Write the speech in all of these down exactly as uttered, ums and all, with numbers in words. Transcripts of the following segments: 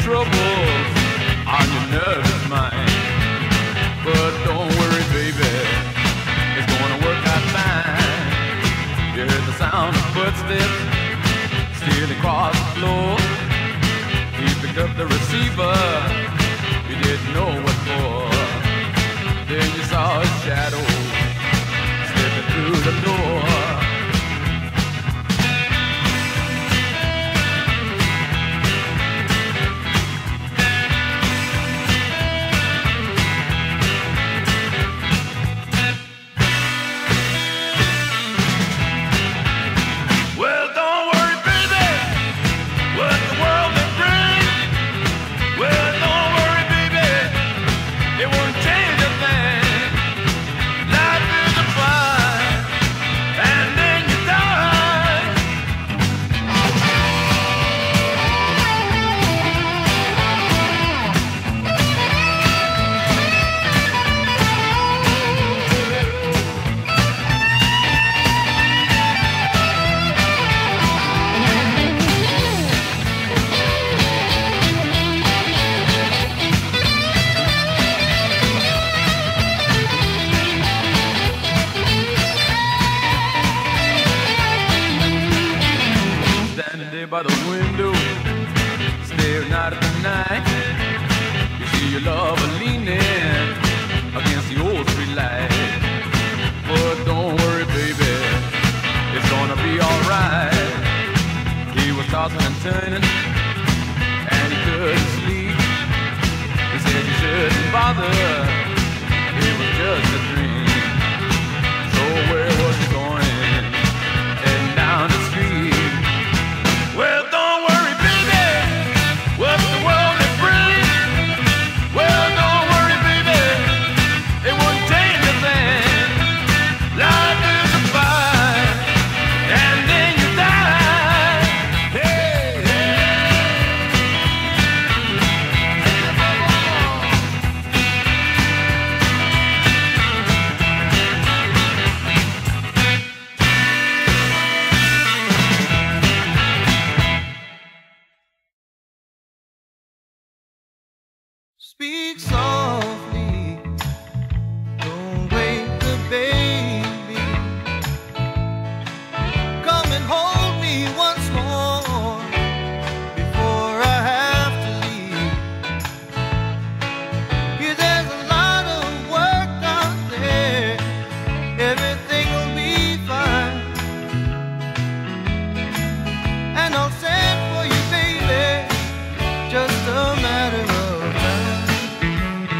troubles on your nervous mind. But don't worry, baby, it's gonna work out fine. You heard the sound of footsteps stealing across the floor. He picked up the receiver, you didn't know what for. Then you saw a shadow slipping through the door. By the window, staring out at the night, you see your lover leaning against the old street light. But don't worry, baby, it's gonna be alright. He was tossing and turning, and he couldn't sleep. He said you shouldn't bother, it was just a dream. So where was he going? Heading down the street. Well, don't worry, baby, what the world may bring. Well, don't worry, baby, it won't change a thing. Life is a fight, and then you die. Hey, speak softly, don't wake the baby. Come and hold me once more before I have to leave. Yeah, there's a lot of work out there, everything will be fine. And I'll send for you, baby, just a matter of time.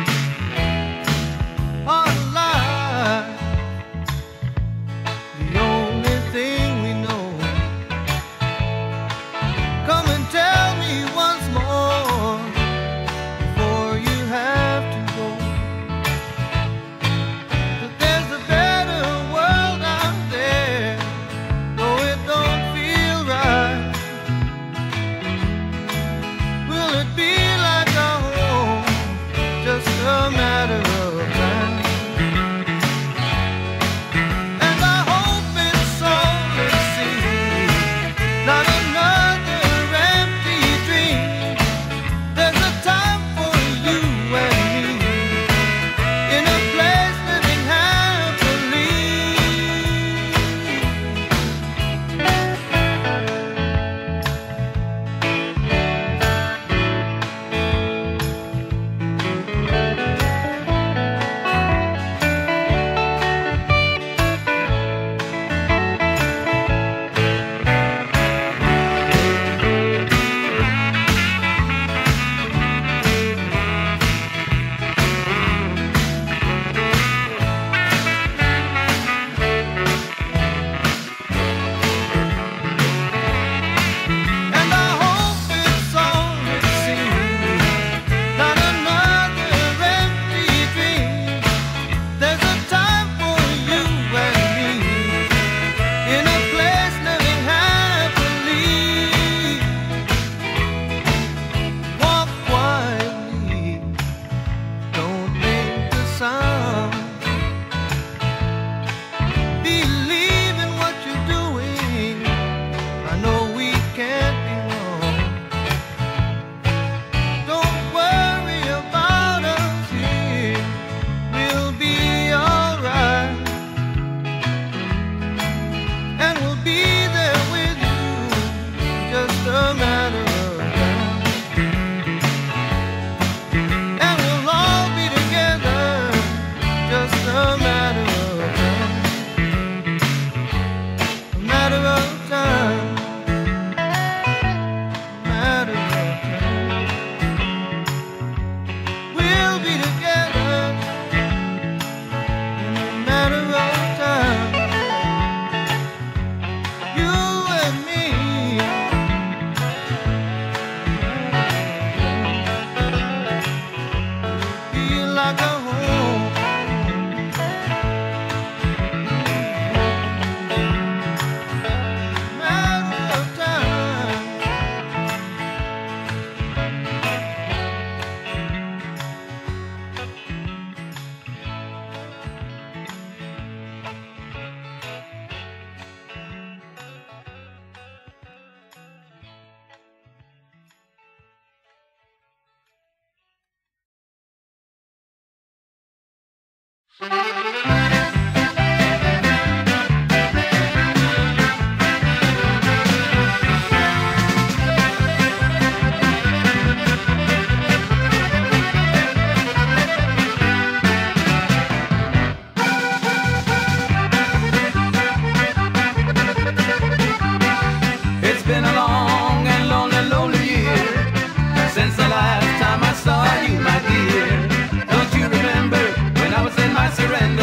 It's been a long and lonely, lonely year since the last time I saw you, my dear. Don't you remember when I was in my surrender?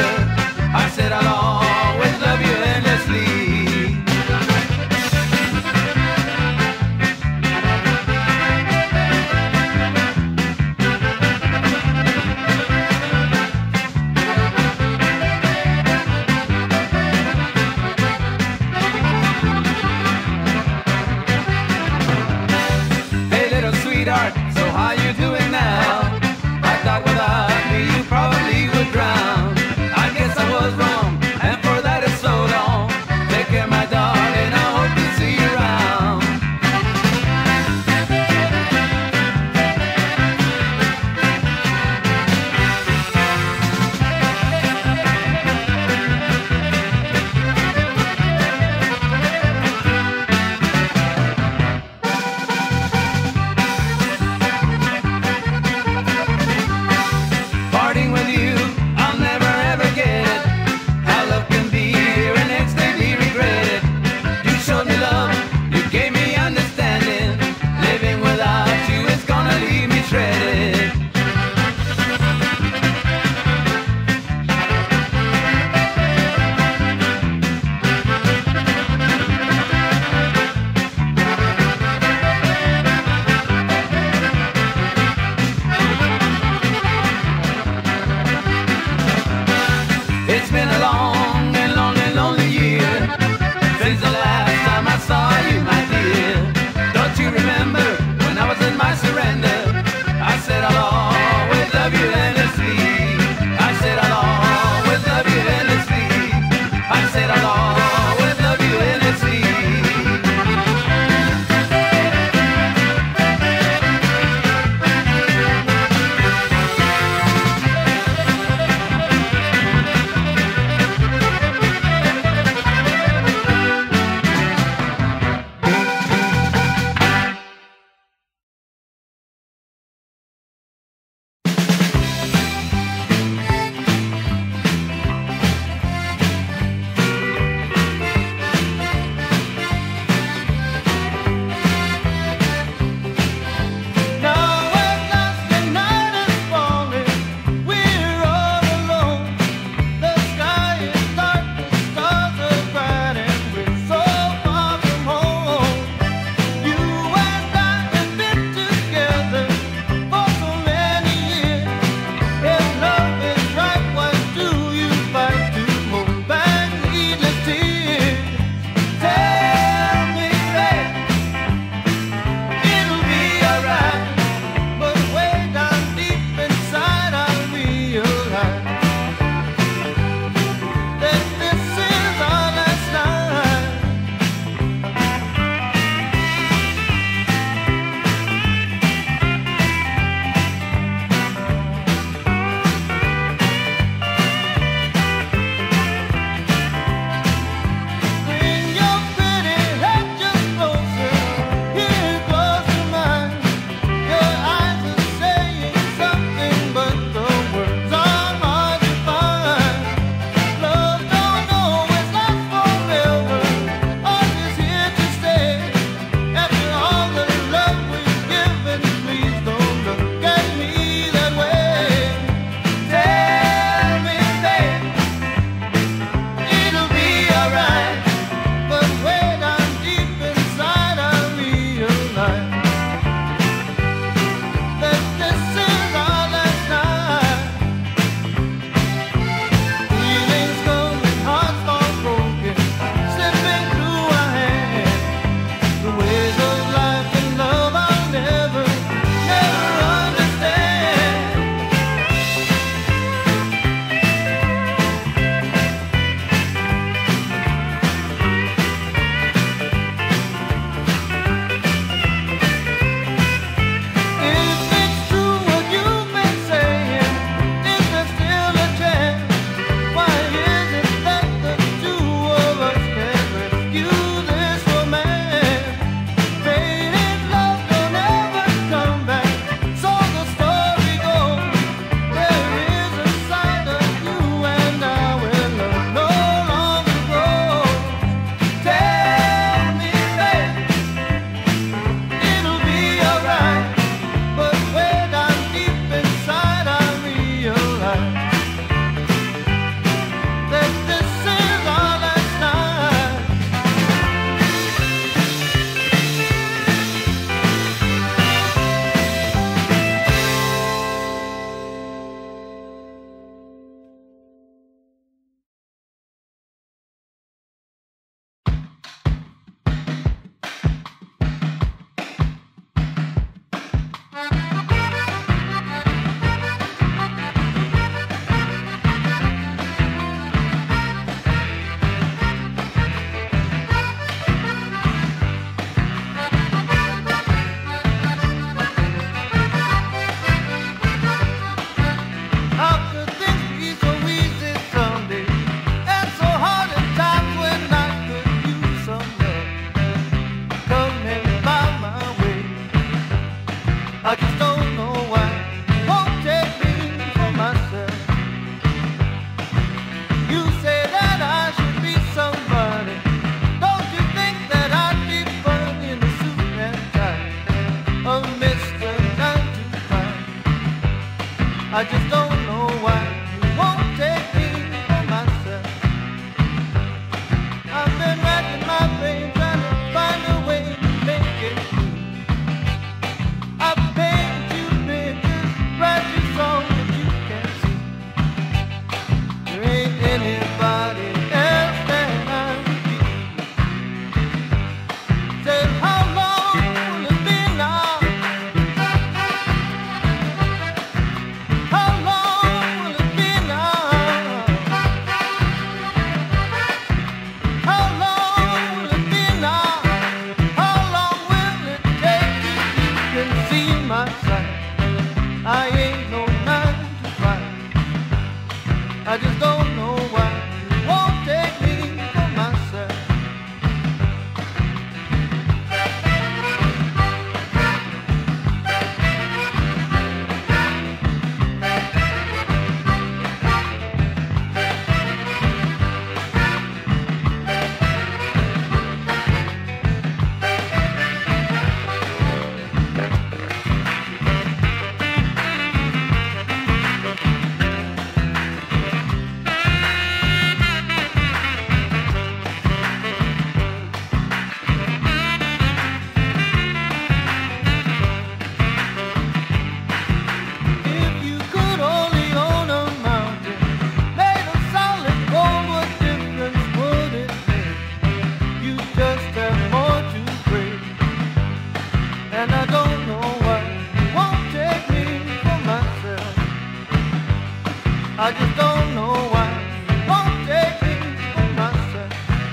I just don't know why. Won't take me for myself.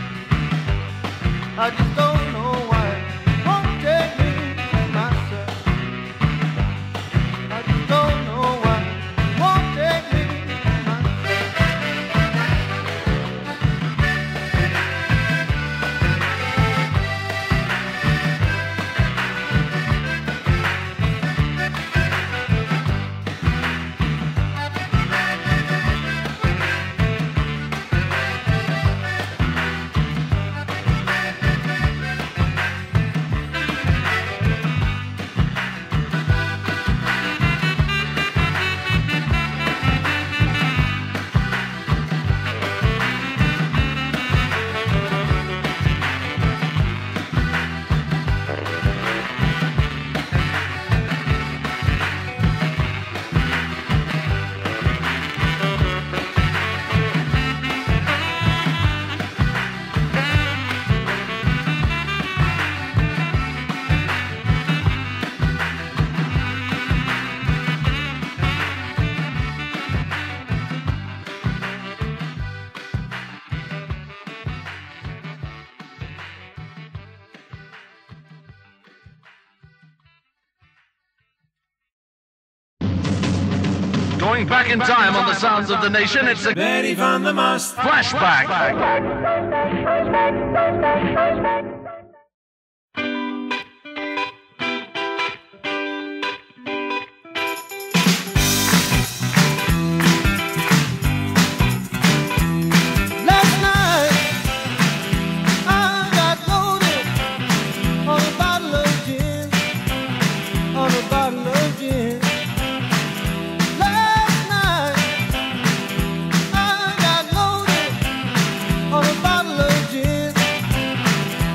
I just don't know why. Won't take me for myself. I just don't know why. Won't take me for myself. Going back in time on the sounds of the nation, it's a Betty van der Mast. flashback. Last night I got loaded on a bottle of gin, on a bottle of gin. Last night I got loaded on a bottle of gin.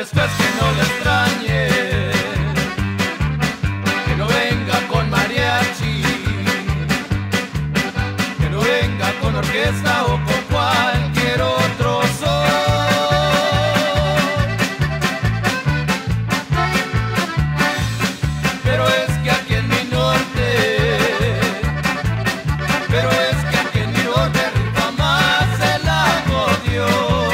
molesto es que no le extrañe, que no venga con mariachi, que no venga con orquesta o con cualquier otro son. Pero es que aquí en mi norte, pero es que aquí en mi norte rifa más el acordeón.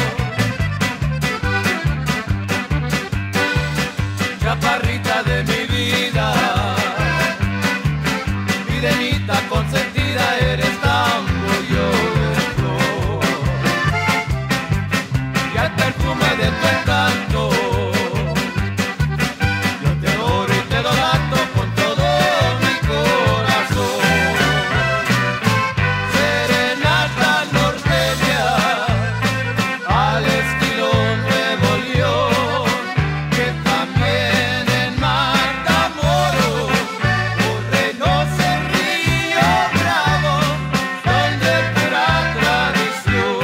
Chaparrita de mi vida, Virenita consentida, eres tan de flor. Y al perfume de tu encanto, yo te adoro y te adoro con todo mi corazón. Serenata norteña, al estilo Nuevo León, que también en Matamoros, por Reynosa, Río Bravo, son de pura tradición.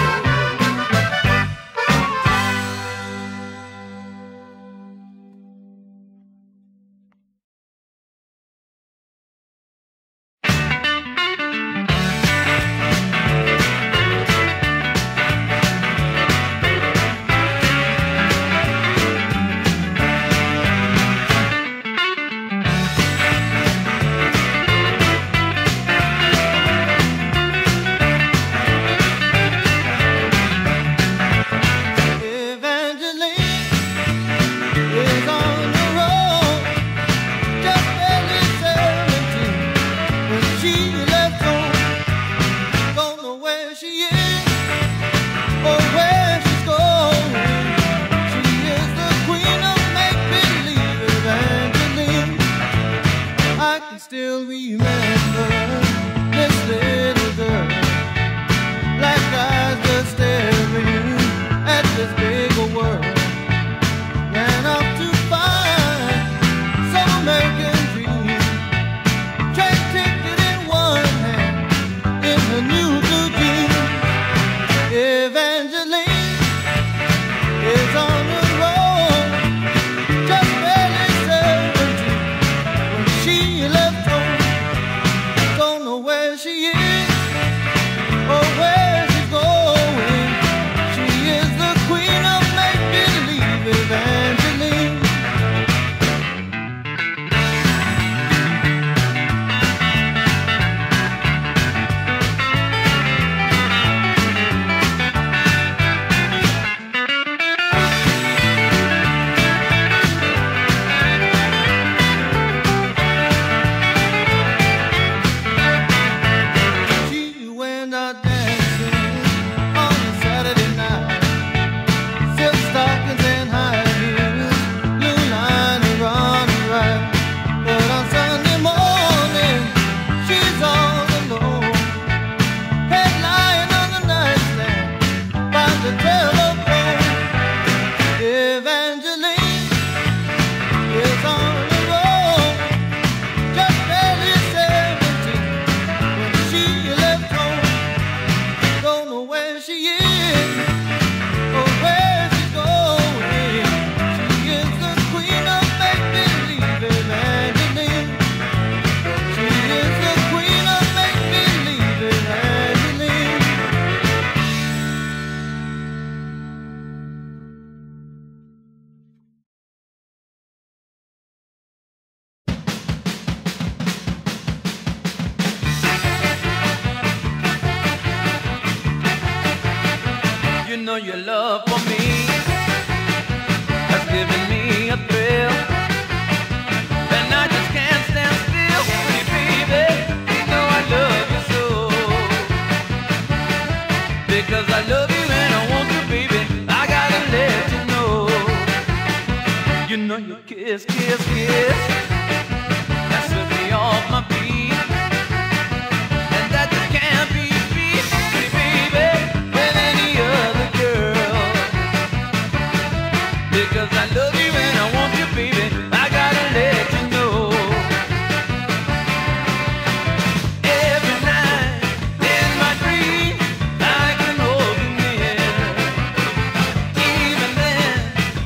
Evangeline is on the road, just barely seventeen. When she left home, don't know where she is or where she's going. She is the queen of make-believe, Evangeline. I can still remember this little girl, black eyes just staring at this big old world. Ran up to find some American dream. Train ticket in one hand, in her new blue jeans. Evangeline is on the road, just barely seventeen. When she left home, don't know where she is or where she's going. She is the queen of make-believe, Evangeline. She went out dancing on a Saturday night, silk stockings and high heels, blue line around her right. But on Sunday morning, she's all alone, head lying on the nightstand by the telephone. Evangeline is on the road, just barely seventeen. When she left home, don't know where she is or where she's going. She is the queen of make-believe, Evangeline. She is the queen of make-believe, Evangeline. You know your love for me has given me a thrill, and I just can't stand still. Pretty baby, you know I love you so, because I love you and I want you, baby. I gotta let you know. You know your kiss, kiss, kiss, that set me off my feet, and that just can't be beat, pretty baby, with any other girl. Because I love you and I want you, baby. I gotta let you know. Every night in my dream, I can hold you near. Even then,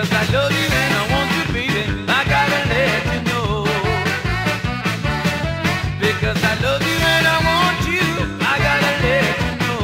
Because I love you and I want you, baby, I gotta let you know. Because I love you and I want you, I gotta let you know.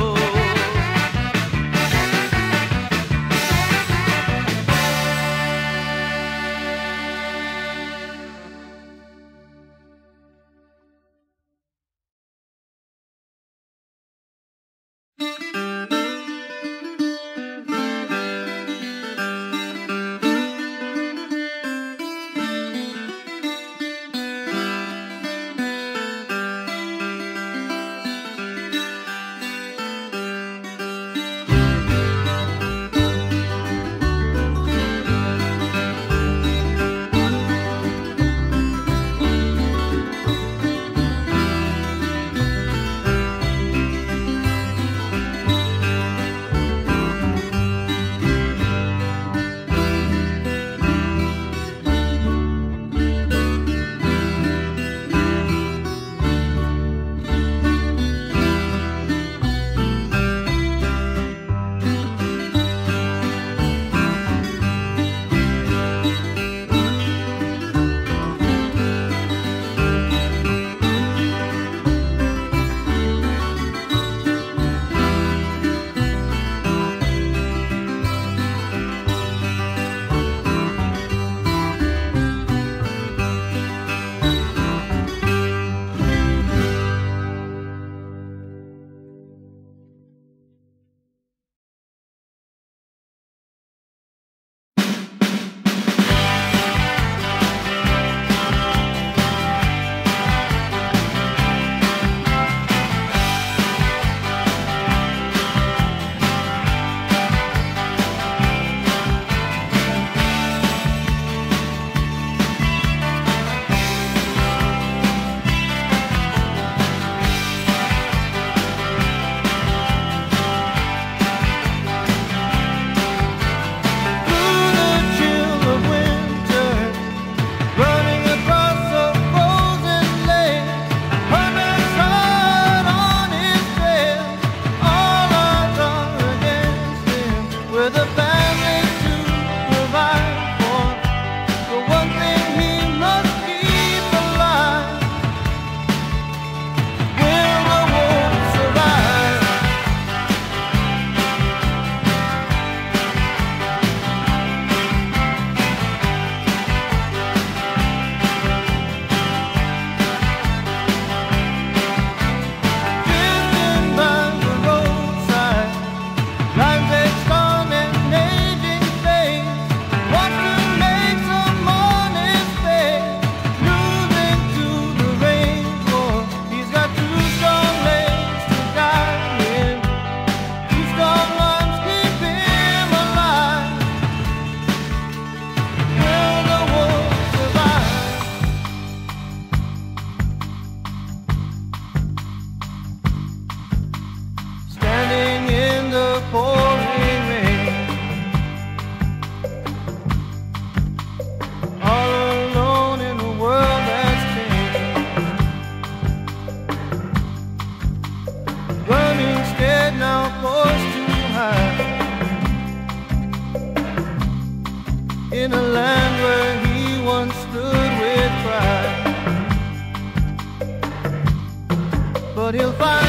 in a land where he once stood with pride. But he'll find